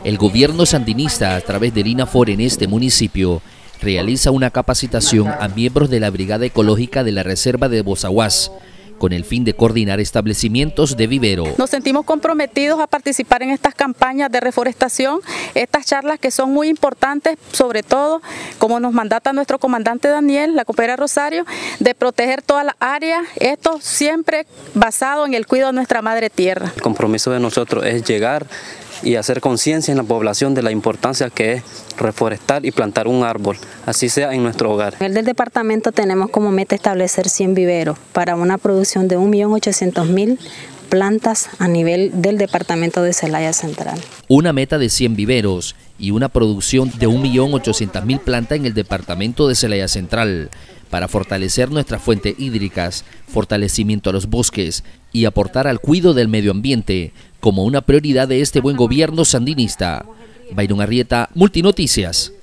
El gobierno sandinista, a través del INAFOR en este municipio, realiza una capacitación a miembros de la Brigada Ecológica de la Reserva de Bozaguas, con el fin de coordinar establecimientos de vivero. Nos sentimos comprometidos a participar en estas campañas de reforestación, estas charlas que son muy importantes, sobre todo, como nos mandata nuestro comandante Daniel, la compañera Rosario, de proteger todas las áreas, esto siempre basado en el cuidado de nuestra madre tierra. El compromiso de nosotros es llegar y hacer conciencia en la población de la importancia que es reforestar y plantar un árbol, así sea en nuestro hogar. A nivel del departamento tenemos como meta establecer 100 viveros para una producción de 1.800.000 plantas a nivel del departamento de Celaya Central. Una meta de 100 viveros y una producción de 1.800.000 plantas en el departamento de Celaya Central, para fortalecer nuestras fuentes hídricas, fortalecimiento a los bosques y aportar al cuidado del medio ambiente como una prioridad de este buen gobierno sandinista. Byron Arrieta, Multinoticias.